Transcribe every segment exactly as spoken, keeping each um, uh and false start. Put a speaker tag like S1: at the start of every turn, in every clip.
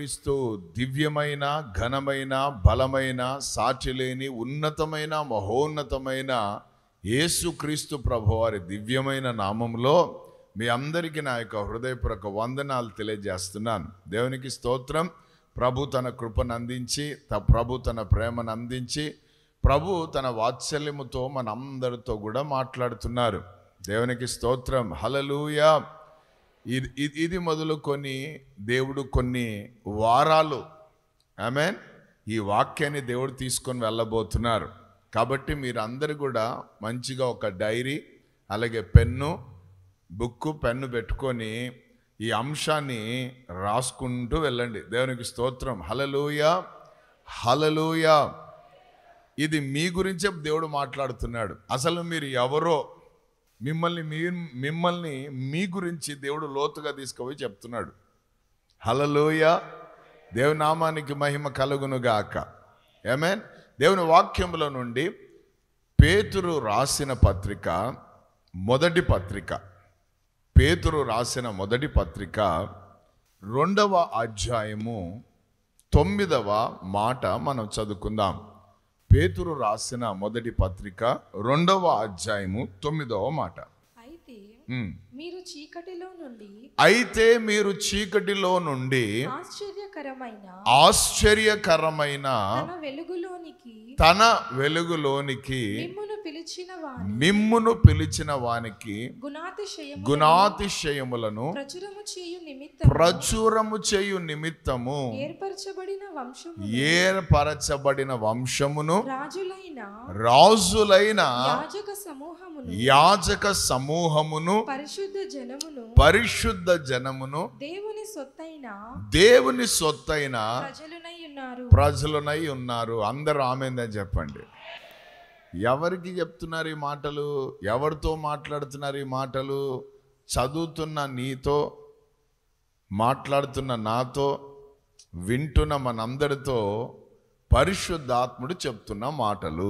S1: యేసుక్రీస్తు దివ్యమైన, ఘనమైన, బలమైన, సాటిలేని, ఉన్నతమైన, మహోన్నతమైన యేసుక్రీస్తు ప్రభువారి దివ్యమైన నామంలో మీ అందరికీ నా యొక్క హృదయపూర్వక వందనాలు తెలియజేస్తున్నాను. దేవునికి స్తోత్రం. ప్రభు తన కృపను అందించి, ప్రభు తన ప్రేమను అందించి, ప్రభు తన వాత్సల్యముతో మనందరితో కూడా మాట్లాడుతున్నారు. దేవునికి స్తోత్రం. హల్లెలూయా. ఇది ఇది మొదలుకొని దేవుడు కొన్ని వారాలు ఆమేన్ ఈ వాక్యాన్ని దేవుడు తీసుకొని వెళ్ళబోతున్నారు. కాబట్టి మీరు అందరు కూడా మంచిగా ఒక డైరీ, అలాగే పెన్ను, బుక్కు, పెన్ను పెట్టుకొని ఈ అంశాన్ని రాసుకుంటూ వెళ్ళండి. దేవునికి స్తోత్రం. హల్లెలూయా, హల్లెలూయా. ఇది మీ గురించే దేవుడు మాట్లాడుతున్నాడు. అసలు మీరు ఎవరో మిమ్మల్ని మీ మిమ్మల్ని మీ గురించి దేవుడు లోతుగా తీసుకుపోయి చెప్తున్నాడు. హల్లెలూయా. దేవుని నామానికి మహిమ కలుగును గాక. ఆమేన్. దేవుని వాక్యములో నుండి పేతురు రాసిన పత్రిక, మొదటి పత్రిక, పేతురు రాసిన మొదటి పత్రిక రెండవ అధ్యాయము తొమ్మిదవ మాట మనం చదువుకుందాం. పేతురు రాసిన మొదటి పత్రిక రెండవ అధ్యాయము తొమ్మిదవ మాట.
S2: అయితే మీరు చీకటిలో నుండి
S1: అయితే మీరు చీకటిలో నుండి
S2: ఆశ్చర్యకరమైన
S1: ఆశ్చర్యకరమైన
S2: తన వెలుగులోనికి
S1: తన వెలుగులోనికి
S2: మిమ్మును పిలిచిన వాని
S1: మిమ్మును పిలిచిన వానికి
S2: గుణాతిశయము
S1: గుణాతిశయములను
S2: ప్రచురము చేయు నిమిత్తము
S1: ప్రచురము చేయు నిమిత్తము
S2: ఏర్పరచబడిన వంశము
S1: ఏర్పరచబడిన వంశమును
S2: రాజులైన
S1: రాజులైన
S2: యాజక సమూహమును
S1: యాజక సమూహమును
S2: పరిశుద్ధ జనమును
S1: పరిశుద్ధ జనమును
S2: దేవుని సొత్తైన
S1: దేవుని సొత్తైన
S2: ప్రజలునై ఉన్నారు
S1: ప్రజలునై ఉన్నారు. అందరూ ఆమేన్ చెప్పండి. ఎవరికి చెప్తున్నారు ఈ మాటలు? ఎవరితో మాట్లాడుతున్నారు ఈ మాటలు? చదువుతున్న నీతో, మాట్లాడుతున్న నాతో, వింటున్న మనందరితో పరిశుద్ధాత్ముడు చెప్తున్న మాటలు.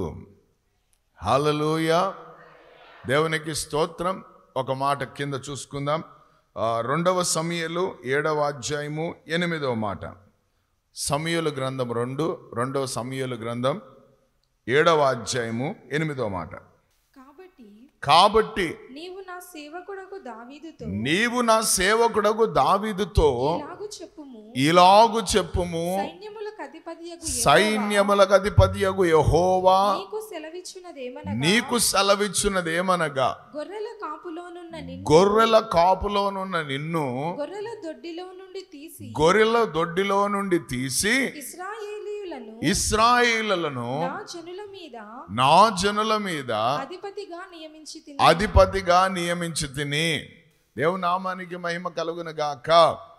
S1: హల్లెలూయా. దేవునికి స్తోత్రం. ఒక మాట కింద చూసుకుందాం. రెండవ సమూయేలు ఏడవ అధ్యాయము ఎనిమిదవ మాట. సమూయేలు గ్రంథం రెండు రెండవ సమూయేలు గ్రంథం ఏడవ అధ్యాయము ఎనిమిదవ మాట.
S2: కాబట్టి
S1: కాబట్టి
S2: నీవు నా సేవకుడకు దావీదుతో
S1: నీవు నా సేవకుడకు దావీదుతో
S2: ఇలాగు చెప్పుము
S1: ఇలాగు చెప్పుము
S2: సైన్యములకు అధిపతియగు
S1: సైన్యములకు అధిపతియగు యెహోవా
S2: నీకు సెలవిచ్చున్నదేమనగా
S1: నీకు సెలవిచ్చున్నదేమనగా
S2: గొర్రెల కాపులోనున్న నిన్ను
S1: గొర్రెల కాపులోనున్న నిన్ను
S2: గొర్రెల దొడ్డిలో నుండి తీసి
S1: గొర్రెల దొడ్డిలో నుండి తీసి
S2: ఇశ్రాయేలీయులను
S1: ఇశ్రాయేలులను
S2: నా జనుల మీద
S1: నా జనుల మీద
S2: అధిపతిగా నియమించి తిని
S1: అధిపతిగా నియమించి తిని. దేవుని నామానికి మహిమ కలుగును గాక.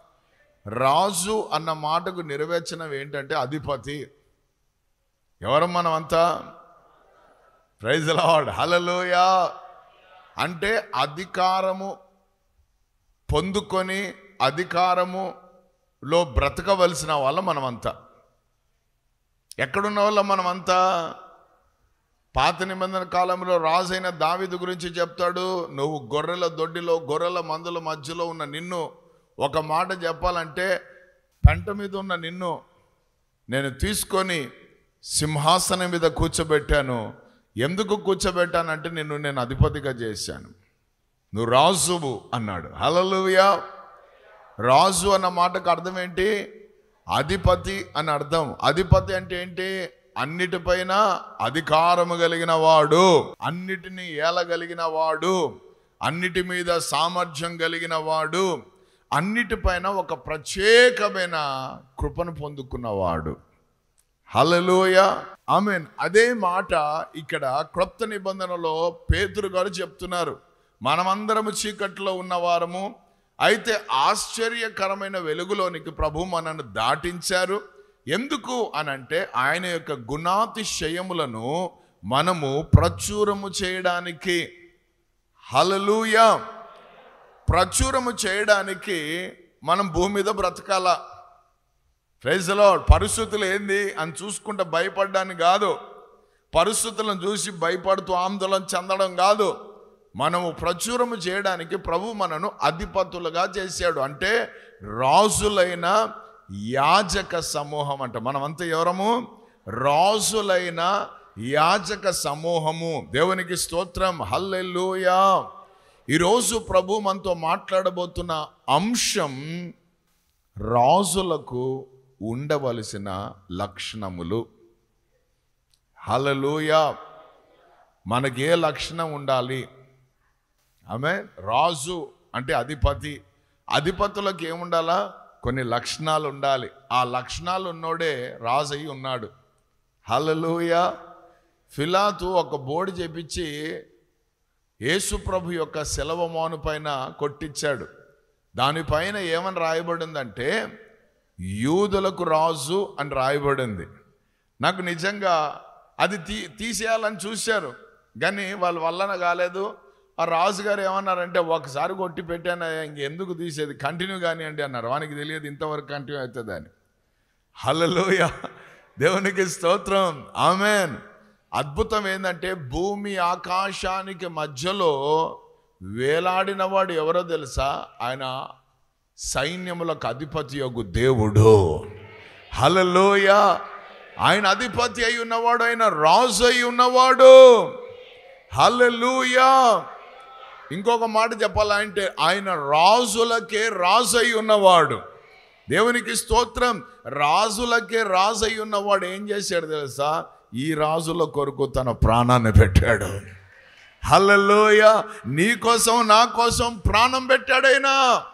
S1: రాజు అన్న మాటకు నిర్వచనం ఏంటంటే అధిపతి. ఎవరు మనమంతా? Praise the Lord. హల్లెలూయా. అంటే అధికారము పొందుకొని అధికారములో బ్రతకవలసిన వాళ్ళ మనమంతా. ఎక్కడున్న వాళ్ళ మనమంతా? పాత నిబంధన కాలంలో రాజైన దావీదు గురించి చెప్తాడు. నువ్వు గొర్రెల దొడ్డిలో గొర్రెల మందుల మధ్యలో ఉన్న నిన్ను, ఒక మాట చెప్పాలంటే పెంట మీద ఉన్న నిన్ను నేను తీసుకొని సింహాసనం మీద కూర్చోబెట్టాను. ఎందుకు కూర్చోబెట్టానంటే నిన్ను నేను అధిపతిగా చేశాను, నువ్వు రాజువు అన్నాడు. హల్లెలూయా. రాజు అన్న మాటకు అర్థం ఏంటి? అధిపతి అని అర్థం. అధిపతి అంటే ఏంటి? అన్నిటిపైన అధికారము కలిగిన వాడు, అన్నిటినీ ఏలగలిగిన వాడు, అన్నిటి మీద సామర్థ్యం కలిగిన వాడు, అన్నిటిపైన ఒక ప్రత్యేకమైన కృపను పొందుకున్నవాడు. హల్లెలూయా. ఆమేన్. అదే మాట ఇక్కడ క్రొత్త నిబంధనలో పేతురు గారు చెప్తున్నారు. మనమందరము చీకట్లో ఉన్నవారము, అయితే ఆశ్చర్యకరమైన వెలుగులోనికి ప్రభు మనను దాటించారు. ఎందుకు అనంటే ఆయన యొక్క గుణాతిశయములను మనము ప్రచురము చేయడానికి. హల్లెలూయా. ప్రచురము చేయడానికి మనం భూమి మీద బ్రతకాల. Praise the lord. పరిస్థితులు ఏంది అని చూసుకుంటే భయపడడానికి కాదు, పరిస్థితులను చూసి భయపడుతూ ఆందోళన చెందడం కాదు. మనము ప్రచురము చేయడానికి ప్రభు మనను అధిపతులుగా చేశాడు. అంటే రాజులైన యాజక సమూహం అంట. మనమంతా ఎవరము? రాజులైన యాజక సమూహము. దేవునికి స్తోత్రం, హల్లెలూయా. ఈరోజు ప్రభు మనతో మాట్లాడబోతున్న అంశం రాజులకు ఉండవలసిన లక్షణములు. హల్లెలూయా. మనకి ఏ లక్షణం ఉండాలి? ఆమేన్. రాజు అంటే అధిపతి. అధిపతులకు ఏముండాలా? కొన్ని లక్షణాలు ఉండాలి. ఆ లక్షణాలు ఉన్నోడే రాజు అయి ఉన్నాడు. హల్లెలూయా. పిలాతు ఒక బోర్డు చేపించి యేసు ప్రభు యొక్క శిలువ పైన కొట్టించాడు. దానిపైన ఏమని రాయబడిందంటే యూదులకు రాజు అని రాయబడింది. నాకు నిజంగా అది తీ తీసేయాలని చూశారు, కానీ వాళ్ళ వల్లన కాలేదు. ఆ రాజుగారు ఏమన్నారంటే ఒకసారి కొట్టి పెట్టాను, ఇంకెందుకు తీసేది, కంటిన్యూ కానివ్వండి అన్నారు. వానికి తెలియదు ఇంతవరకు కంటిన్యూ అవుతుంది అని. హల్లెలూయా. దేవునికి స్తోత్రం, ఆమేన్. అద్భుతం ఏంటంటే భూమి ఆకాశానికి మధ్యలో వేలాడినవాడు ఎవరో తెలుసా? ఆయన సైన్యములకు అధిపతి యొగు దేవుడు. హల్లెలూయా. ఆయన అధిపతి అయి ఉన్నవాడు, ఆయన రాజు అయి ఉన్నవాడు. హల్లెలూయా. ఇంకొక మాట చెప్పాలంటే ఆయన రాజులకే రాజు అయి ఉన్నవాడు. దేవునికి స్తోత్రం. రాజులకే రాజు అయి ఉన్నవాడు ఏం చేశాడు తెలుసా? ఈ రాజుల కొరకు తన ప్రాణాన్ని పెట్టాడు. హల్లెలూయా. నీ కోసం నా కోసం ప్రాణం పెట్టాడైనా.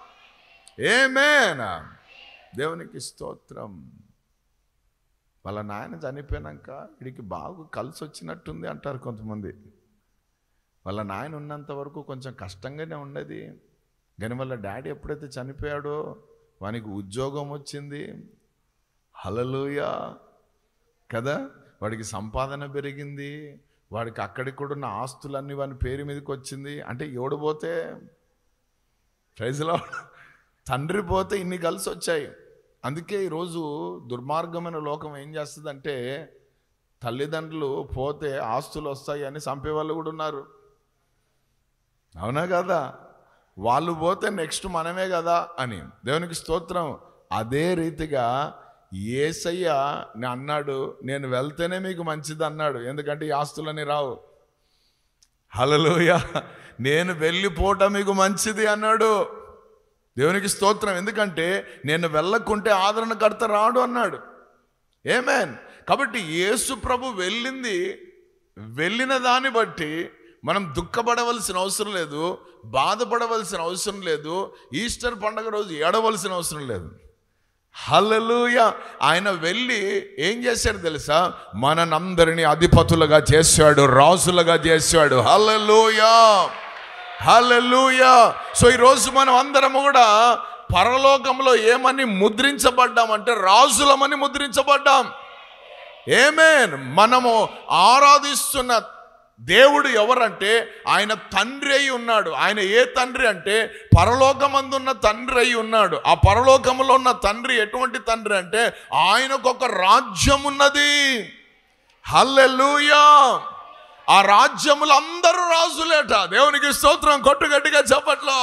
S1: ఆమేన్. దేవునికి స్తోత్రం. వాళ్ళ నాయన చనిపోయినాక వీడికి బాగా కలిసి వచ్చినట్టుంది అంటారు కొంతమంది. వాళ్ళ నాయన ఉన్నంత వరకు కొంచెం కష్టంగానే ఉండేది, కానీ వాళ్ళ డాడీ ఎప్పుడైతే చనిపోయాడో వానికి ఉద్యోగం వచ్చింది. హల్లెలూయా కదా. వాడికి సంపాదన పెరిగింది, వాడికి అక్కడికి కూడా ఉన్న ఆస్తులన్నీ వాని పేరు మీదకి వచ్చింది. అంటే ఎవడు పోతే ప్రైజ్లో తండ్రి పోతే ఇన్ని కలిసి వచ్చాయి. అందుకే ఈరోజు దుర్మార్గమైన లోకం ఏం చేస్తుందంటే తల్లిదండ్రులు పోతే ఆస్తులు వస్తాయి అని చంపేవాళ్ళు కూడా ఉన్నారు. అవునా కదా? వాళ్ళు పోతే నెక్స్ట్ మనమే కదా అని. దేవునికి స్తోత్రం. అదే రీతిగా యేసయ్య అన్నాడు, నేను వెళ్తేనే మీకు మంచిది అన్నాడు, ఎందుకంటే ఈ ఆస్తులని రావు. హల్లెలూయా. నేను వెళ్ళిపోవటం మీకు మంచిది అన్నాడు. దేవునికి స్తోత్రం. ఎందుకంటే నేను వెళ్ళకుంటే ఆదరణకర్త రాడు అన్నాడు. ఆమేన్. కాబట్టి యేసు ప్రభు వెళ్ళింది, వెళ్ళిన దాన్ని బట్టి మనం దుఃఖపడవలసిన అవసరం లేదు, బాధపడవలసిన అవసరం లేదు, ఈస్టర్ పండుగ రోజు ఏడవలసిన అవసరం లేదు. హల్లెలూయా. ఆయన వెళ్ళి ఏం చేశాడు తెలుసా? మనందరినీ అధిపతులుగా చేశాడు, రాజులుగా చేశాడు. హల్లెలూయా. హల్లెలూయా. సో ఈరోజు మనం అందరం కూడా పరలోకంలో ఏమని ముద్రించబడ్డామంటే రాజులమని ముద్రించబడ్డాం. ఆమేన్. మనము ఆరాధిస్తున్న దేవుడు ఎవరంటే ఆయన తండ్రి అయి ఉన్నాడు. ఆయన ఏ తండ్రి అంటే పరలోకమందున్న తండ్రి అయి ఉన్నాడు. ఆ పరలోకములో ఉన్న తండ్రి ఎటువంటి తండ్రి అంటే ఆయనకు ఒక రాజ్యం ఉన్నది. హల్లెలూయా. ఆ రాజ్యములు అందరూ రాజులేట. దేవునికి స్తోత్రం. కొట్టు గట్టిగా చెప్పట్లో.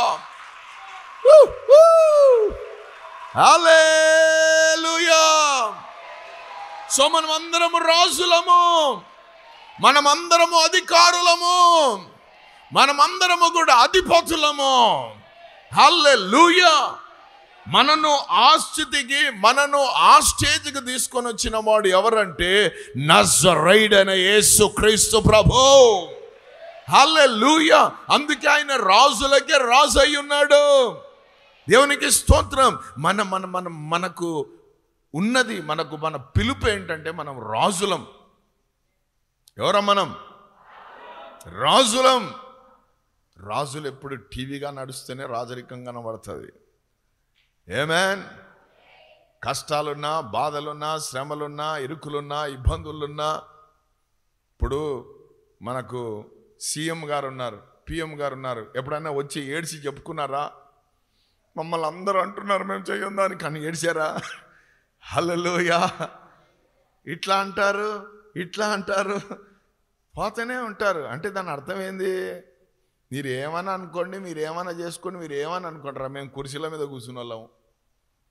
S1: హల్లెలూయా. సో మనం అందరము రాజులము, మనమందరము అధికారులము, మనమందరము కూడా అధిపతులము. హల్లెలూయా. మనను ఆ స్థితికి, మనను ఆ స్టేజ్కి తీసుకొని వచ్చిన వాడు ఎవరంటే నజరేయుడైన యేసుక్రీస్తు ప్రభు. హల్లెలూయా. అందుకే ఆయన రాజులకే రాజు అయి ఉన్నాడు. దేవునికి స్తోత్రం. మన మన మన మనకు ఉన్నది, మనకు మన పిలుపు ఏంటంటే మనం రాజులం. ఎవరా మనం? రాజులం. రాజులు ఎప్పుడు టీవీగా నడుస్తేనే రాజరికంగా కనబడుతుంది. ఆమేన్. కష్టాలున్నా, బాధలున్నా, శ్రమలున్నా, ఇరుకులున్నా, ఇబ్బందులున్నా. ఇప్పుడు మనకు సీఎం గారు ఉన్నారు, పిఎం గారు ఉన్నారు. ఎప్పుడైనా వచ్చి ఏడ్చి చెప్పుకున్నారా? మమ్మల్ని అందరూ అంటున్నారు మేము చెయ్యందాని, కానీ ఏడ్చారా? హల్లెలూయా. ఇట్లా అంటారు, ఇట్లా అంటారు, పోతూనే ఉంటారు. అంటే దాని అర్థం ఏంది? మీరు ఏమన్నా అనుకోండి, మీరు ఏమన్నా చేసుకోండి, మీరు ఏమన్నా అనుకుంటారా? మేము కుర్చీల మీద కూర్చుని వాళ్ళము.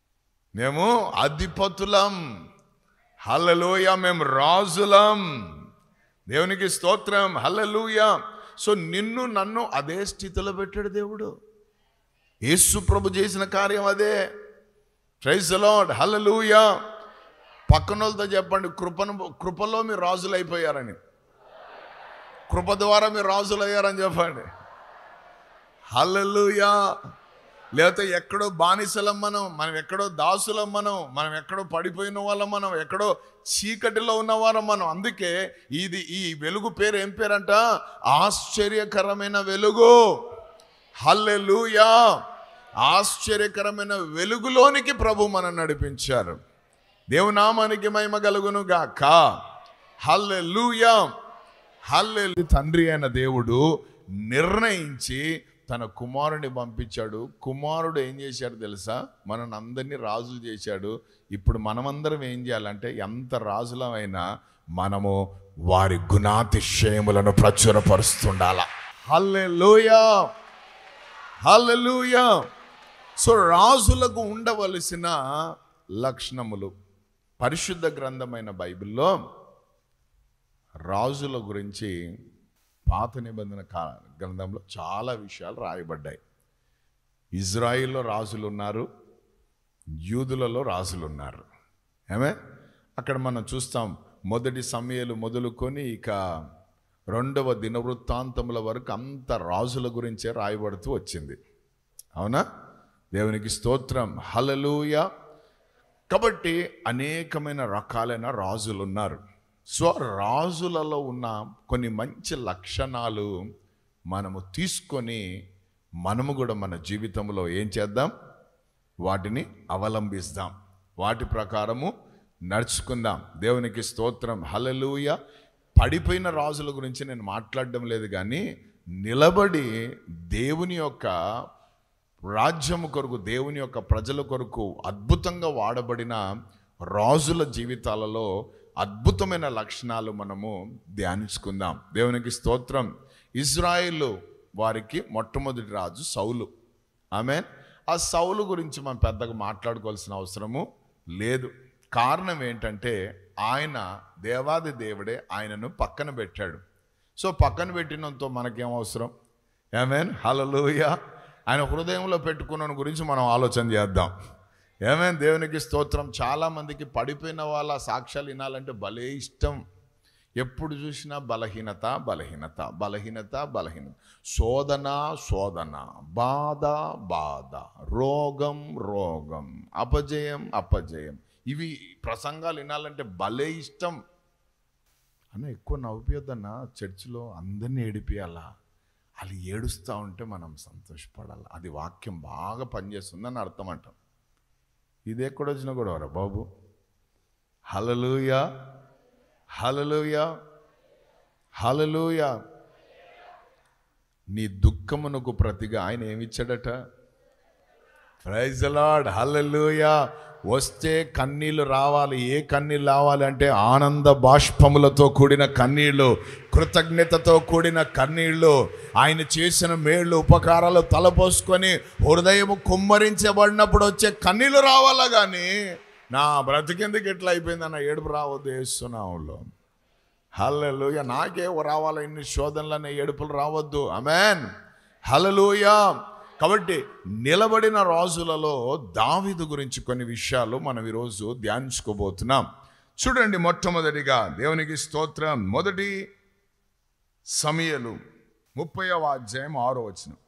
S1: మేము అధిపతులం, హల్లెలూయా, మేము రాజులం. దేవునికి స్తోత్రం, హల్లెలూయా. సో నిన్ను నన్ను అదే స్థితిలో పెట్టాడు దేవుడు. యేసు ప్రభు చేసిన కార్యం అదే. Praise the Lord, hallelujah. పక్కన వాళ్ళతో చెప్పండి, కృపను కృపలో మీరు రాజులు అయిపోయారని, కృప ద్వారా మీరు రాజులు అయ్యారని చెప్పండి. హల్లెలూయా. లేకపోతే ఎక్కడో బానిసలం మనం, మనం ఎక్కడో దాసులం, మనం మనం ఎక్కడో పడిపోయిన వాళ్ళం, మనం ఎక్కడో చీకటిలో ఉన్నవారం మనం. అందుకే ఇది ఈ వెలుగు పేరు ఏం పేరంట? ఆశ్చర్యకరమైన వెలుగు. హల్లెలూయా. ఆశ్చర్యకరమైన వెలుగులోనికి ప్రభు మనం నడిపించారు. దేవునామానికి మహిమ కలుగును గాక. హల్లెలూయా, హల్లెలూయా. తండ్రి అయిన దేవుడు నిర్ణయించి తన కుమారుని పంపించాడు. కుమారుడు ఏం చేశాడు తెలుసా? మనల్ని అందరినీ రాజులు చేశాడు. ఇప్పుడు మనమందరం ఏం చేయాలంటే, ఎంత రాజులమైనా మనము వారి గుణాతిశయములను ప్రచురపరుస్తుండాల. హల్లెలూయా, హల్లెలూయా. సో రాజులకు ఉండవలసిన లక్షణములు పరిశుద్ధ గ్రంథమైన బైబిల్లో రాజుల గురించి పాత నిబంధన గ్రంథంలో చాలా విషయాలు రాయబడ్డాయి. ఇజ్రాయిల్లో రాజులు ఉన్నారు, యూదులలో రాజులు ఉన్నారు. ఏమే అక్కడ మనం చూస్తాం, మొదటి సమయాలు మొదలుకొని ఇక రెండవ దినవృత్తాంతముల వరకు అంత రాజుల గురించే రాయబడుతూ వచ్చింది. అవునా? దేవునికి స్తోత్రం, హల్లెలూయా. కాబట్టి అనేకమైన రకాలైన రాజులు ఉన్నారు. సో రాజులలో ఉన్న కొన్ని మంచి లక్షణాలు మనము తీసుకొని మనము కూడా మన జీవితంలో ఏం చేద్దాం? వాటిని అవలంబిస్తాం, వాటి ప్రకారము నడుచుకుందాం. దేవునికి స్తోత్రం, హల్లెలూయా. పడిపోయిన రాజుల గురించి నేను మాట్లాడడం లేదు, కానీ నిలబడి దేవుని యొక్క రాజ్యము కొరకు, దేవుని యొక్క ప్రజల కొరకు అద్భుతంగా వాడబడిన రాజుల జీవితాలలో అద్భుతమైన లక్షణాలు మనము ధ్యానించుకుందాం. దేవునికి స్తోత్రం. ఇజ్రాయేలు వారికి మొట్టమొదటి రాజు సౌలు. ఆమేన్. ఆ సౌలు గురించి మనం పెద్దగా మాట్లాడుకోవాల్సిన అవసరము లేదు. కారణం ఏంటంటే, ఆయన దేవాది దేవుడే ఆయనను పక్కన పెట్టాడు. సో పక్కన పెట్టినంతో మనకేం అవసరం? ఆమేన్, హల్లెలూయా. ఆయన హృదయంలో పెట్టుకున్న గురించి మనం ఆలోచన చేద్దాం. ఏమేం దేవునికి స్తోత్రం. చాలామందికి పడిపోయిన వాళ్ళ సాక్ష్యాలు వినాలంటే భలే ఇష్టం. ఎప్పుడు చూసినా బలహీనత బలహీనత బలహీనత బలహీనత, శోధన శోధన, బాధ బాధ, రోగం రోగం, అపజయం అపజయం. ఇవి ప్రసంగాలు వినాలంటే భలే ఇష్టం. అన్న ఎక్కువ నవ్వుపియొద్దన్న, చర్చిలో అందరినీ ఏడిపియాలా? వాళ్ళు ఏడుస్తూ ఉంటే మనం సంతోషపడాలి. అది వాక్యం బాగా పనిచేస్తుందని అర్థం అంటాం. ఇది ఎక్కడొచ్చినా కూడా రా బాబు. హల్లెలూయా, హల్లెలూయా, హల్లెలూయా. నీ దుఃఖమునకు ప్రతిగా ఆయన ఏమిచ్చాడట? Praise the Lord, hallelujah. వస్తే కన్నీళ్ళు రావాలి. ఏ కన్నీళ్ళు రావాలి అంటే ఆనంద బాష్పములతో కూడిన కన్నీళ్ళు, కృతజ్ఞతతో కూడిన కన్నీళ్ళు. ఆయన చేసిన మేళ్ళు ఉపకారాలు తలపోసుకొని హృదయము కుమ్మరించబడినప్పుడు వచ్చే కన్నీళ్ళు రావాలా, కానీ నా బ్రతికెందుకు ఎట్లా అయిపోయిందన్న ఏడుపు రావద్దు యేసునామములో. హల్లెలూయా. నాకే రావాలా ఇన్ని శోధనలనే ఏడుపులు రావద్దు. ఆమేన్, హల్లెలూయా. కాబట్టి నిలబడిన రాజులలో దావీదు గురించి కొన్ని విషయాలు మనం ఈరోజు ధ్యానించుకోబోతున్నాం. చూడండి, మొట్టమొదటిగా దేవునికి స్తోత్రం. మొదటి సమూయేలు ముప్పైవ అధ్యాయం ఆరో వచనం.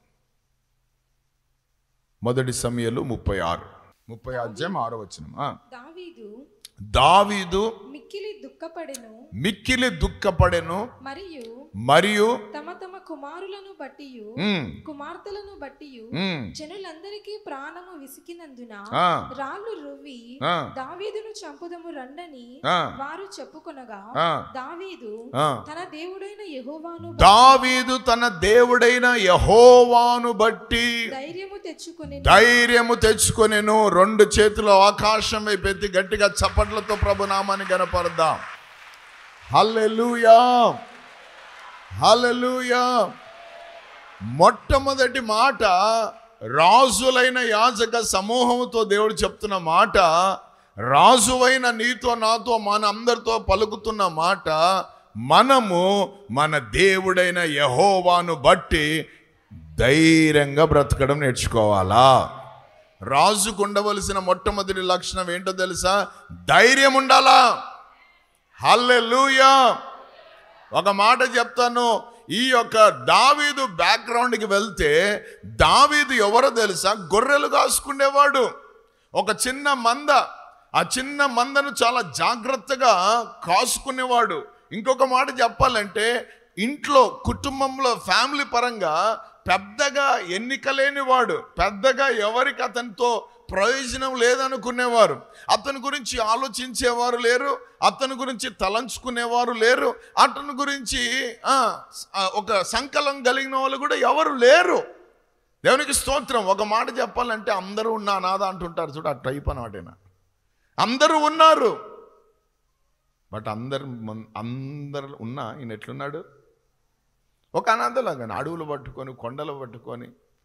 S1: మొదటి సమూయేలు ముప్పై ఆరు ముప్పై అధ్యాయం ఆరో వచనం.
S2: దావీదు
S1: దావీదు
S2: మిక్కిలి దుఃఖపడెను
S1: మిక్కిలి దుఃఖపడెను
S2: మరియు
S1: మరియు
S2: తమ తమ కుమారులను బట్టియు కుమార్తెలను బట్టియు జనులందరికీ ప్రాణము విసికినందున రాళ్ళు రువ్వి దావీదును చంపుదము రండని వారు చెప్పుకొనగా, దావీదు తన దేవుడైన యెహోవాను
S1: దావీదు తన దేవుడైన యెహోవాను బట్టి
S2: ధైర్యము తెచ్చుకొని
S1: ధైర్యము తెచ్చుకొనెను. రెండు చేతులు ఆకాశం వైపు ఎత్తి గట్టిగా చప్పట్లతో ప్రభు నామాన్ని గనపడదాం. హల్లెలూయా, హల్లెలూయా. మొట్టమొదటి మాట రాజులైన యాజక సమూహంతో దేవుడు చెప్తున్న మాట, రాజువైన నీతో నాతో మన అందరితో పలుకుతున్న మాట, మనము మన దేవుడైన యెహోవాను బట్టి ధైర్యంగా బ్రతకడం నేర్చుకోవాలా. రాజుకు ఉండవలసిన మొట్టమొదటి లక్షణం ఏంటో తెలుసా? ధైర్యం ఉండాలా. హల్లెలూయా. ఒక మాట చెప్తాను, ఈ యొక్క దావీదు బ్యాక్గ్రౌండ్కి వెళ్తే, దావీదు ఎవరో తెలుసా? గొర్రెలు కాసుకునేవాడు. ఒక చిన్న మంద, ఆ చిన్న మందను చాలా జాగ్రత్తగా కాసుకునేవాడు. ఇంకొక మాట చెప్పాలంటే, ఇంట్లో కుటుంబంలో ఫ్యామిలీ పరంగా పెద్దగా ఎన్నిక లేనివాడు, పెద్దగా ఎవరికి అతనితో ప్రయోజనం లేదనుకునేవారు, అతని గురించి ఆలోచించేవారు లేరు, అతని గురించి తలంచుకునేవారు లేరు, అతని గురించి ఒక సంకలం కలిగిన వాళ్ళు కూడా ఎవరు లేరు. దేవునికి స్తోత్రం. ఒక మాట చెప్పాలంటే, అందరూ ఉన్నా నాదా అంటుంటారు చూడు, ఆ టైప్ అన్నమాటేనా. అందరూ ఉన్నారు, బట్ అందరు అందరు ఉన్నా ఈయన ఎట్లున్నాడు? ఒక అనాథలాగా అడవులు పట్టుకొని, కొండలు పట్టుకొని,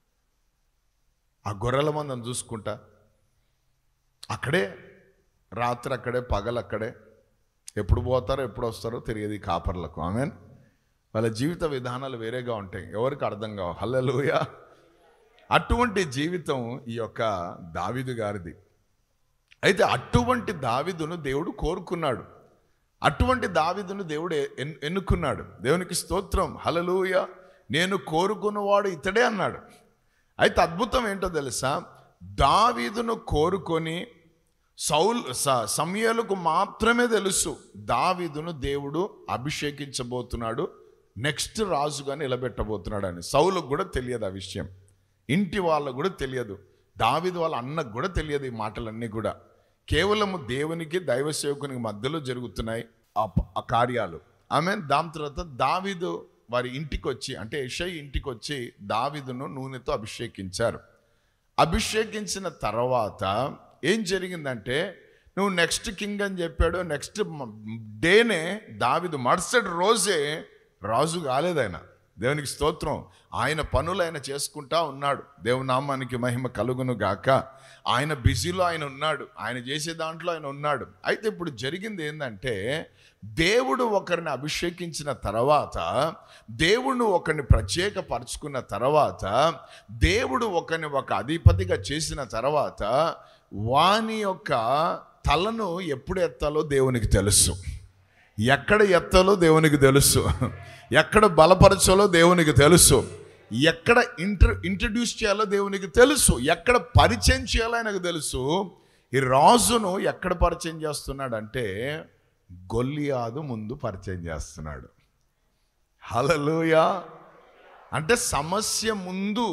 S1: ఆ గొర్రెల మందను చూసుకుంటా, అక్కడే రాత్రి అక్కడే, పగలు అక్కడే, ఎప్పుడు పోతారో ఎప్పుడు వస్తారో తెలియదు ఈ కాపర్లకు. ఆమెన్. వాళ్ళ జీవిత విధానాలు వేరేగా ఉంటాయి, ఎవరికి అర్థం కావు. హల్లెలూయా. అటువంటి జీవితం ఈ యొక్క దావీదు గారిది. అయితే అటువంటి దావీదును దేవుడు కోరుకున్నాడు, అటువంటి దావీదును దేవుడు ఎన్నుకున్నాడు. దేవునికి స్తోత్రం. హల్లెలూయా. నేను కోరుకున్నవాడు ఇతడే అన్నాడు. అయితే అద్భుతం ఏంటో తెలుసా? దావీదును కోరుకొని సౌల్ సమూయేలుకు మాత్రమే తెలుసు దావీదును దేవుడు అభిషేకించబోతున్నాడు, నెక్స్ట్ రాజుగా నిలబెట్టబోతున్నాడు అని. సౌలుకు కూడా తెలియదు ఆ విషయం, ఇంటి వాళ్ళకు కూడా తెలియదు, దావీదు వాళ్ళ అన్నకు కూడా తెలియదు. ఈ మాటలన్నీ కూడా కేవలము దేవునికి దైవ సేవకునికి మధ్యలో జరుగుతున్నాయి ఆ కార్యాలు. ఆమె దాని తర్వాత దావీదు వారి ఇంటికి వచ్చి, అంటే యెషై ఇంటికి వచ్చి దావీదును నూనెతో అభిషేకించారు. అభిషేకించిన తర్వాత ఏం జరిగిందంటే, నువ్వు నెక్స్ట్ కింగ్ అని చెప్పాడు. నెక్స్ట్ డేనే దావీదు మరుసటి రోజే రాజు కాలేదు ఆయన. దేవునికి స్తోత్రం. ఆయన పనులు ఆయన చేసుకుంటా ఉన్నాడు. దేవునామానికి మహిమ కలుగును గాక. ఆయన బిజీలో ఆయన ఉన్నాడు, ఆయన చేసే దాంట్లో ఆయన ఉన్నాడు. అయితే ఇప్పుడు జరిగింది ఏంటంటే, దేవుడు ఒకరిని అభిషేకించిన తర్వాత, దేవుడు ఒకరిని ప్రత్యేకపరచుకున్న తర్వాత, దేవుడు ఒకరిని ఒక అధిపతిగా చేసిన తర్వాత, వాని యొక్క తలను ఎప్పుడు ఎత్తాలో దేవునికి తెలుసు, ఎక్కడ ఎత్తాలో దేవునికి తెలుసు, ఎక్కడ బలపరచాలో దేవునికి తెలుసు, ఎక్కడ ఇంటర్ ఇంట్రడ్యూస్ చేయాలో దేవునికి తెలుసు, ఎక్కడ పరిచయం చేయాలో ఆయనకు తెలుసు. ఈ రాజును ఎక్కడ పరిచయం చేస్తున్నాడంటే, గొల్లియాదు ముందు పరిచయం చేస్తున్నాడు. హల్లెలూయా. అంటే సమస్య ముందు,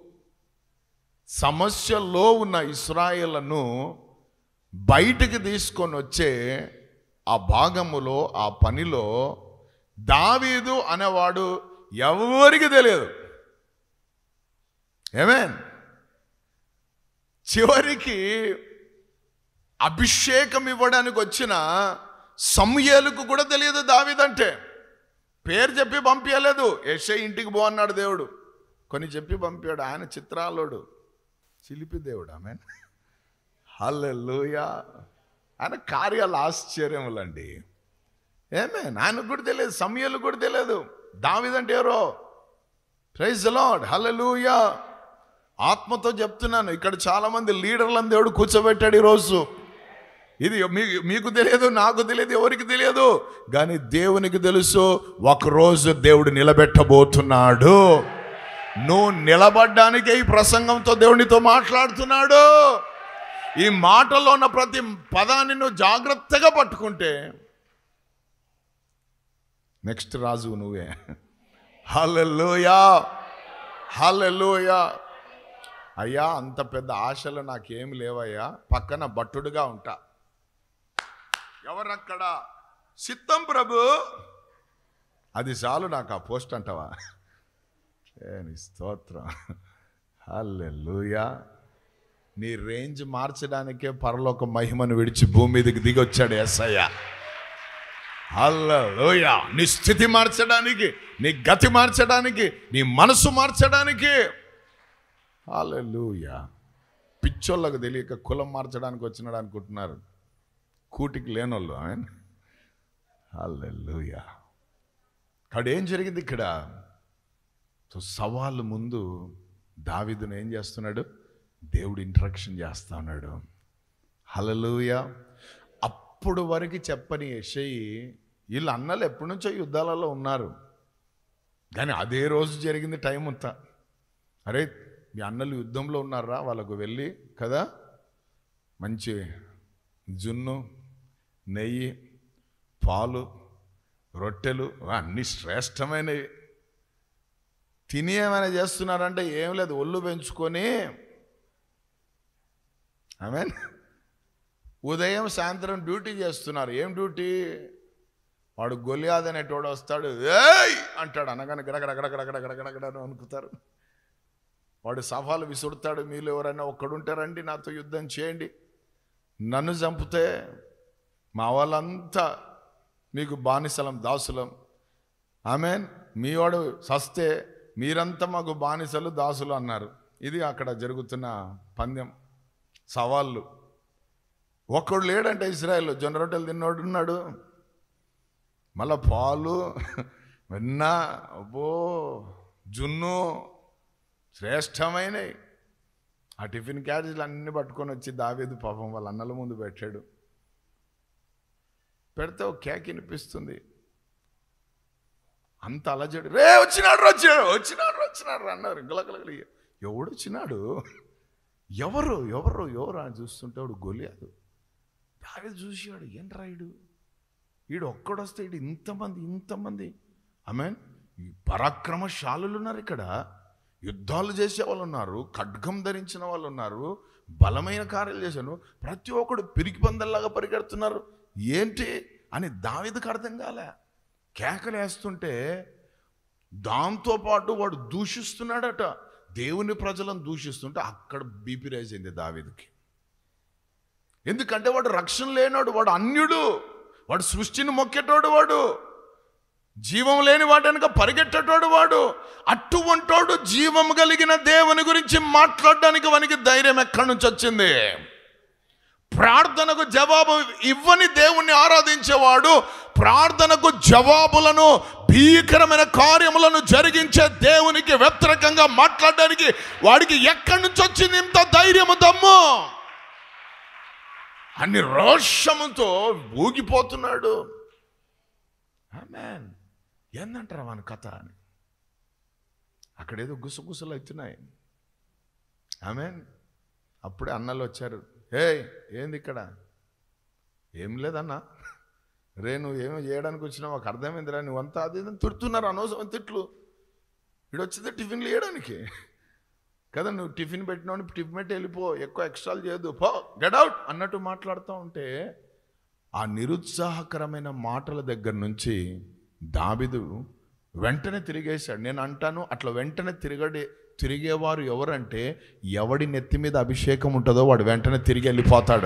S1: సమస్యలో ఉన్న ఇశ్రాయేలును బయటికి తీసుకొని వచ్చే ఆ భాగములో, ఆ పనిలో దావీదు అనేవాడు ఎవరికి తెలియదు. ఆమేన్. చివరికి అభిషేకం ఇవ్వడానికి వచ్చిన సమూయేలుకు కూడా తెలియదు దావీదంటే. పేరు చెప్పి పంపించలేదు. యెషై ఇంటికి పో అన్నాడు దేవుడు, కొన్ని చెప్పి పంపాడు. ఆయన చిత్రాలోడు, చిలిపి దేవుడు. ఆమేన్. హల్లెలూయా. ఆయన కార్యాలు ఆశ్చర్యములండి. ఆమేన్. ఆయనకు కూడా తెలియదు, సమూయేలుకు కూడా తెలియదు దావీదంటే ఎవరో. Praise the Lord. హల్లెలూయా. ఆత్మతో చెప్తున్నాను, ఇక్కడ చాలా మంది లీడర్లను దేవుడు కూర్చోబెట్టాడు ఈరోజు. ఇది మీకు తెలియదు, నాకు తెలియదు, ఎవరికి తెలియదు, కానీ దేవునికి తెలుసు. ఒకరోజు దేవుడు నిలబెట్టబోతున్నాడు. నువ్వు నిలబడ్డానికే ఈ ప్రసంగంతో దేవునితో మాట్లాడుతున్నాడు. ఈ మాటలో ఉన్న ప్రతి పదాన్ని నువ్వు జాగ్రత్తగా పట్టుకుంటే నెక్స్ట్ రాజు నువ్వే. హల్లెలూయా. హల్లెలూయా. అయ్యా, అంత పెద్ద ఆశలు నాకేమి లేవయ్యా, పక్కన భట్టుడుగా ఉంటా. ఎవరక్కడ? సిద్ధం ప్రభు, అది చాలు నాకు ఆ పోస్ట్ అంటావా? నీ స్తోత్రం. హల్లెలూయా. నీ రేంజ్ మార్చడానికే పరలోక మహిమను విడిచి భూమి మీదకి దిగొచ్చాడు యేసయ్య. హల్లెలూయా. నీ స్థితి మార్చడానికి, నీ గతి మార్చడానికి, నీ మనసు మార్చడానికి. హల్లెలూయా. పిచ్చోళ్ళకు తెలియక కులం మార్చడానికి వచ్చినాడు అనుకుంటున్నారు, కూటికి లేనోళ్ళు. ఆయన హల్లెలూయా. ఇక్కడ ఏం జరిగింది? ఇక్కడ సో సవాళ్ళు ముందు దావీదును ఏం చేస్తున్నాడు? దేవుడు ఇంట్రడక్షన్ చేస్తా ఉన్నాడు. హల్లెలూయా. అప్పుడు వరకు చెప్పని యెషయి, వీళ్ళు అన్నలు ఎప్పటి నుంచో యుద్ధాలలో ఉన్నారు, కానీ అదే రోజు జరిగింది టైం అంతా. అరే మీ అన్నలు యుద్ధంలో ఉన్నారా, వాళ్ళకు వెళ్ళి కదా మంచి జున్ను, నెయ్యి, పాలు, రొట్టెలు అన్నీ శ్రేష్టమైనవి తిని ఏమైనా చేస్తున్నారంటే ఏం లేదు, ఒళ్ళు పెంచుకొని ఆమె ఉదయం సాయంత్రం డ్యూటీ చేస్తున్నారు. ఏం డ్యూటీ? వాడు గొలియాద్ అనేటోడు వస్తాడు, ఏయ్ అంటాడు, అనగానే గడగడగడగడగడగడగడ అనుకుతారు. వాడు సవాలు విసురుతాడు, మీరు ఎవరైనా ఒక్కడుంటారండి నాతో యుద్ధం చేయండి, నన్ను చంపితే మా వాళ్ళంతా మీకు బానిసలం, దాసులం. ఆమెన్. మీ వాడు సస్తే మీరంతా మాకు బానిసలు, దాసులు అన్నారు. ఇది అక్కడ జరుగుతున్న పందెం, సవాళ్ళు. ఒక్కడు లేడంటే ఇజ్రాయెల్లో, జొన్న రొట్టెలు తిన్నోడు ఉన్నాడు, మళ్ళా పాలు, వెన్న, అబ్బో జున్ను శ్రేష్టమైనవి. ఆ టిఫిన్ క్యారేజీలు అన్నీ పట్టుకొని వచ్చి దావీదు పాపం వాళ్ళ అన్నల ముందు పెట్టాడు. పెడితే ఒక కేక్ వినిపిస్తుంది. అంత అలజడి, రే వచ్చినాడు వచ్చినాడు వచ్చినాడు వచ్చినాడు అన్నారు. గలగలగలి ఎవడు వచ్చినాడు, ఎవరు ఎవరు ఎవరు అని చూస్తుంటే వాడు గొలియాదు. దావీదు చూసాడు, ఏం రాయుడు వీడు ఒక్కడొస్తే వీడు ఇంతమంది ఇంతమంది ఆమెన్ పరాక్రమశాలులు ఉన్నారు, ఇక్కడ యుద్ధాలు చేసే వాళ్ళు ఉన్నారు, ఖడ్గం ధరించిన వాళ్ళు ఉన్నారు, బలమైన కార్యాలు చేశాను, ప్రతి ఒక్కడు పిరికి పందల్లాగా పరిగెడుతున్నారు, ఏంటి అని దావీదుకు అర్థం కాలే. కేకలు వేస్తుంటే దాంతోపాటు వాడు దూషిస్తున్నాడట, దేవుని ప్రజలను దూషిస్తుంటే అక్కడ బీపీ రైజ్ అయింది దావీదుకి. ఎందుకంటే వాడు రక్షణ లేనాడు, వాడు అన్యుడు, వాడు సృష్టిని మొక్కేటోడు, వాడు జీవం లేని వాడనక పరిగెట్టేటోడు, వాడు అటువంటోడు జీవం కలిగిన దేవుని గురించి మాట్లాడడానికి వానికి ధైర్యం ఎక్కడి నుంచి వచ్చింది? ప్రార్థనకు జవాబు ఇవ్వని దేవుణ్ణి ఆరాధించేవాడు ప్రార్థనకు జవాబులను, భీకరమైన కార్యములను జరిగించే దేవునికి వ్యతిరేకంగా మాట్లాడడానికి వాడికి ఎక్కడి నుంచి వచ్చింది ఇంత ధైర్యము, దమ్ము? అన్ని రోషముతో ఊగిపోతున్నాడు. ఆమేన్. ఏందంటారా వాని కథ అని అక్కడేదో గుసగుసలు అవుతున్నాయి. ఆమేన్. అప్పుడే అన్నలు వచ్చారు, ఏ ఏంది ఇక్కడ? ఏం లేదన్నా, రే నువ్వు ఏమో చేయడానికి వచ్చినావు, మాకు అర్థమైందిరా, నువ్వంతా అది తిడుతున్నారు, అనవసరం తిట్లు. వీడు వచ్చింది టిఫిన్లు వేయడానికి కదా, నువ్వు టిఫిన్ పెట్టినావు, టిఫిన్ పెట్టి వెళ్ళిపో, ఎక్కువ ఎక్స్ట్రాలు చేయొద్దు, పో, గెట్ అవుట్ అన్నట్టు మాట్లాడుతూ ఉంటే ఆ నిరుత్సాహకరమైన మాటల దగ్గర నుంచి దావీదు వెంటనే తిరిగేశాడు. నేను అంటాను, అట్లా వెంటనే తిరగడే తిరిగేవారు ఎవరంటే, ఎవడి నెత్తి మీద అభిషేకం ఉంటుందో వాడు వెంటనే తిరిగి వెళ్ళిపోతాడు.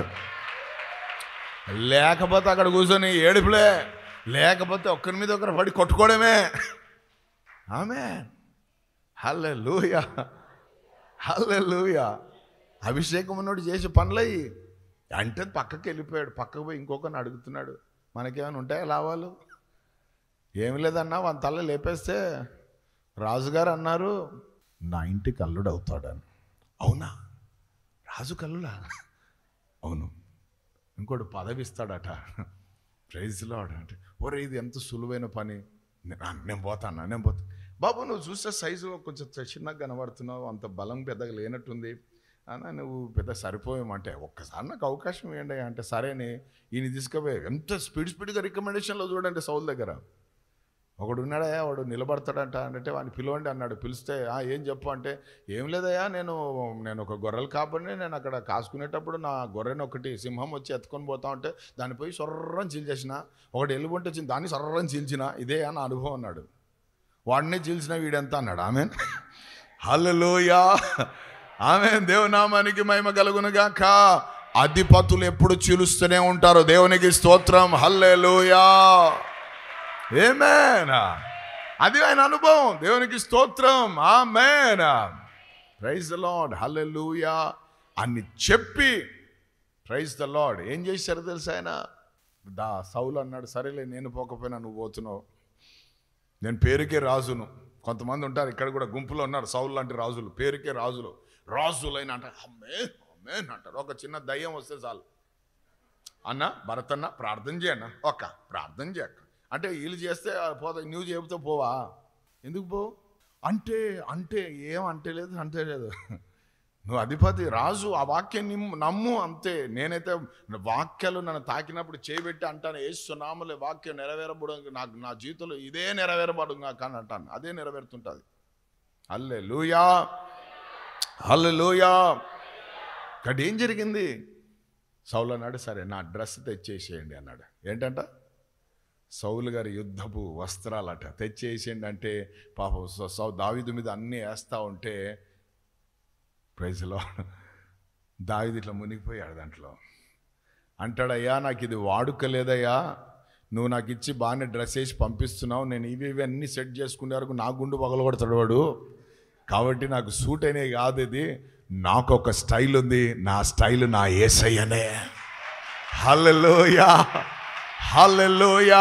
S1: లేకపోతే అక్కడ కూర్చొని ఏడుపులే, లేకపోతే ఒక్కరి మీద ఒకరు పడి కొట్టుకోవడమే. ఆమేన్. హల్లెలూయా, హల్లెలూయా. అభిషేకం ఉన్నోడు చేసే పనులయ్యి అంటే పక్కకి వెళ్ళిపోయాడు. పక్కకు పోయి ఇంకొకరిని అడుగుతున్నాడు, మనకేమైనా ఉంటాయా లాభాలు? ఏమి లేదన్నా, వాళ్ళ తల లేపేస్తే రాజుగారు అన్నారు నా ఇంటికి అల్లుడు అవుతాడని. అవునా? రాజు కల్లుడా? అవును. ఇంకోటి పదవి ఇస్తాడట. ప్రైజ్ లార్డ్ అంటే, ఒరే ఇది ఎంత సులువైన పని, నేను పోతాను నేను పోతా. బాబు నువ్వు చూస్తే సైజు కొంచెం చిన్నగా కనబడుతున్నావు, అంత బలం పెద్దగా లేనట్టుంది అన్న, నువ్వు పెద్ద సరిపోయామంటే ఒక్కసారి నాకు అవకాశం ఇవ్వండి అంటే, సరేని ఈయన తీసుకుపోయి ఎంత స్పీడ్ స్పీడ్గా రికమెండేషన్లో చూడండి. సౌల్ దగ్గర ఒకడు ఉన్నాడయా, వాడు నిలబడతాడంట అంటే వాడిని పిలవండి అన్నాడు. పిలిస్తే ఏం చెప్పు అంటే, ఏం లేదయ్యా, నేను నేను ఒక గొర్రెలు కాపని నేను అక్కడ కాసుకునేటప్పుడు నా గొర్రెని ఒకటి సింహం వచ్చి ఎత్తుకొని పోతా ఉంటే దాన్ని పోయి సొర్రని చీల్చేసిన, ఒకటి ఎలుగుంటే వచ్చింది దాన్ని సొర్రని చీల్చిన, ఇదే నా అనుభవం అన్నాడు. వాడిని చీల్చిన వీడెంత అన్నాడు. ఆమేన్. హల్లెలూయా, ఆమేన్. దేవునామానికి మహిమ కలుగునుగాక. అధిపతులు ఎప్పుడు చీలుస్తూనే ఉంటారు. దేవునికి స్తోత్రం. హల్లెలూయా, ఆమేన్. అది ఆయన అనుభవం. దేవునికి స్తోత్రం. Amen. Praise the Lord, hallelujah అని చెప్పి ప్రైజ్ ద లార్డ్ ఏం చేశారు తెలుసా ఆయన? దా సౌలు అన్నాడు, సరేలే నేను పోకపోయినా నువ్వు పోతున్నావు, నేను పేరుకే రాజును. కొంతమంది ఉంటారు ఇక్కడ కూడా గుంపులో ఉన్నారు సౌలు లాంటి రాజులు, పేరుకే రాజులు, రాజులైన అంటారు, అమ్మే అమ్మే అంటారు. ఒక చిన్న దయ్యం వస్తే చాలు, అన్న భరతన్న ప్రార్థన చేయన్న, ఒక్క ప్రార్థన చేయక్క అంటే వీళ్ళు చేస్తే పోతా, నువ్వు చెబుతా పోవా, ఎందుకు పోవు అంటే అంటే ఏం అంటే లేదు అంటే లేదు, నువ్వు అధిపతి రాజు, ఆ వాక్యం నమ్ము అంతే. నేనైతే వాక్యాలు నన్ను తాకినప్పుడు చేయబెట్టి అంటాను, యేసునామములో వాక్యం నెరవేరబడు, నాకు నా జీవితంలో ఇదే నెరవేరబడు కానీ అంటాను, అదే నెరవేరుతుంటుంది. హల్లెలూయా హల్లెలూయా. ఇక్కడ ఏం జరిగింది? సౌలు అన్నాడు, సరే నా డ్రెస్ తెచ్చేసేయండి అన్నాడు. ఏంటంట? సౌలు గారి యుద్ధపు వస్త్రాలట తెచ్చేసేయండి అంటే పాపం సౌ దావీదు మీద అన్నీ వేస్తూ ఉంటే ప్రైజ్లో దావీదు ఇట్లా మునిగిపోయాడు దాంట్లో. అంటాడయ్యా నాకు ఇది వాడుకలేదయ్యా, నువ్వు నాకు ఇచ్చి బాగానే డ్రెస్ వేసి పంపిస్తున్నావు, నేను ఇవి ఇవి అన్నీ సెట్ చేసుకునే వరకు నా గుండు పగలగొడతాడు వాడు, కాబట్టి నాకు సూట్ అయినవి కాదు ఇది, నాకు ఒక స్టైల్ ఉంది, నా స్టైల్ నా యేసయ్యనే. హల్లెలూయా హల్లెలూయా.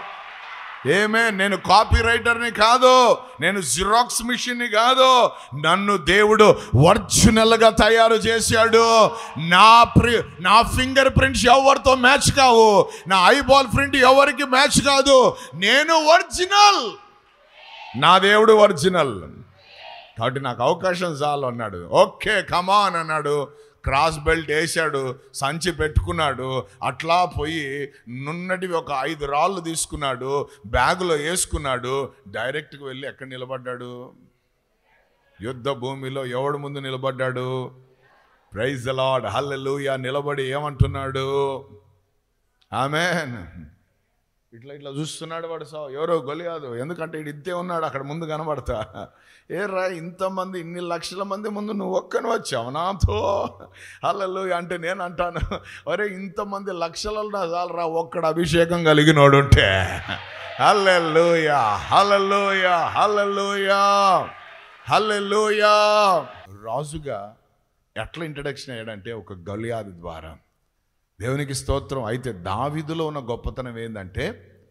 S1: ఏమే, నేను కాపీ రైటర్ని కాదు, నేను జిరాక్స్ మిషన్ని కాదు, నన్ను దేవుడు ఒరిజినల్గా తయారు చేశాడు. నా ప్రి నా ఫింగర్ ప్రింట్స్ ఎవరితో మ్యాచ్ కావు, నా ఐబాల్ ప్రింట్ ఎవరికి మ్యాచ్ కాదు, నేను ఒరిజినల్, నా దేవుడు ఒరిజినల్, కాబట్టి నాకు అవకాశం చాలు అన్నాడు. ఓకే కమాన్ అన్నాడు, క్రాస్ బెల్ట్ వేసాడు, సంచి పెట్టుకున్నాడు, అట్లా పోయి నున్నటివి ఒక ఐదు రాళ్ళు తీసుకున్నాడు, బ్యాగులో వేసుకున్నాడు, డైరెక్ట్గా వెళ్ళి ఎక్కడ నిలబడ్డాడు? యుద్ధ భూమిలో. ఎవడు ముందు నిలబడ్డాడు? Praise the Lord, hallelujah. నిలబడి ఏమంటున్నాడు? ఆమేన్. ఇట్లా ఇట్లా చూస్తున్నాడు వాడు. సా ఎవరో గొలియాదు, ఎందుకంటే ఇడు ఇంతే ఉన్నాడు అక్కడ ముందు కనబడతా. ఏ రా ఇంతమంది ఇన్ని లక్షల మంది ముందు నువ్వు ఒక్కని వచ్చావు నాతో? హల్లెలూయా అంటే నేను అంటాను, అరే ఇంతమంది లక్షలలో చాలు రా ఒక్కడ అభిషేకం కలిగినోడు ఉంటే. హల్లెలూయా హల్లెలూయా హల్లెలూయా హల్లెలూయా. రాజుగా ఎట్లా ఇంట్రడక్షన్ అయ్యాడంటే ఒక గొలియాదు ద్వారా. దేవునికి స్తోత్రం. అయితే దావీదులో ఉన్న గొప్పతనం ఏంటంటే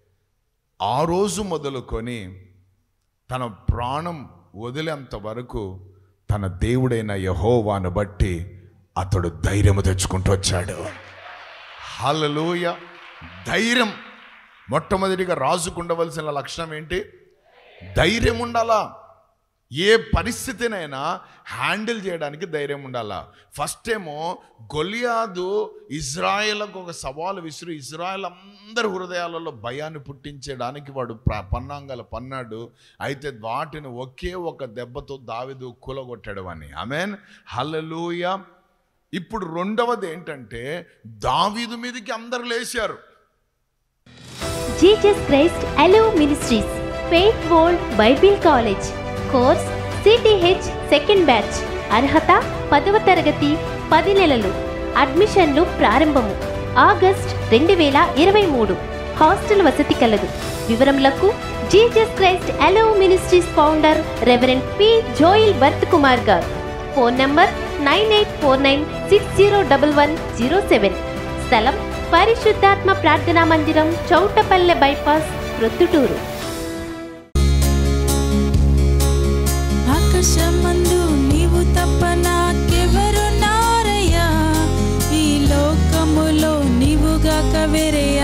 S1: ఆ రోజు మొదలుకొని తన ప్రాణం వదిలేంత వరకు తన దేవుడైన యెహోవాను బట్టి అతడు ధైర్యము తెచ్చుకుంటూ వచ్చాడు. హల్లెలూయా. ధైర్యం. మొట్టమొదటిగా రాజుకు ఉండవలసిన లక్షణం ఏంటి? ధైర్యం ఉండాలా. ఏ పరిస్థితినైనా హ్యాండిల్ చేయడానికి ధైర్యం ఉండాలా. ఫస్ట్ ఏమో గొలియాదు ఇజ్రాయేల్కు ఒక సవాలు విసిరి ఇజ్రాయేల్ అందరి హృదయాలలో భయాన్ని పుట్టించడానికి వాడు పన్నాంగాలు పన్నాడు. అయితే వాటిని ఒకే ఒక దెబ్బతో దావీదు కూలగొట్టాడు అని. ఆమేన్. హల్లెలూయా. ఇప్పుడు రెండవది ఏంటంటే దావీదు మీదకి అందరు లేచారు.
S3: Jesus Christ Elo ministries faith world Bible college course CTH second batch. అర్హత పదవ తరగతి, పది నెలలు. అడ్మిషన్లు ప్రారంభము ఆగస్ట్ రెండు వేల ఇరవై మూడు. హాస్టల్ వసతి కలదు. వివరములకు Jesus Christ Elo ministries founder reverend P Joil Worth Kumar గారు. Phone number nine eight four nine six zero double one zero seven. స్థలం పరిశుద్ధాత్మ ప్రార్థనా మందిరం, చౌటపల్లె బైపాస్, ప్రొద్దుటూరు.
S4: ఆకాశమందు నీవు తప్ప నాకెవరున్నారయ్యా, ఈ లోకములో నీవుగాక వేరే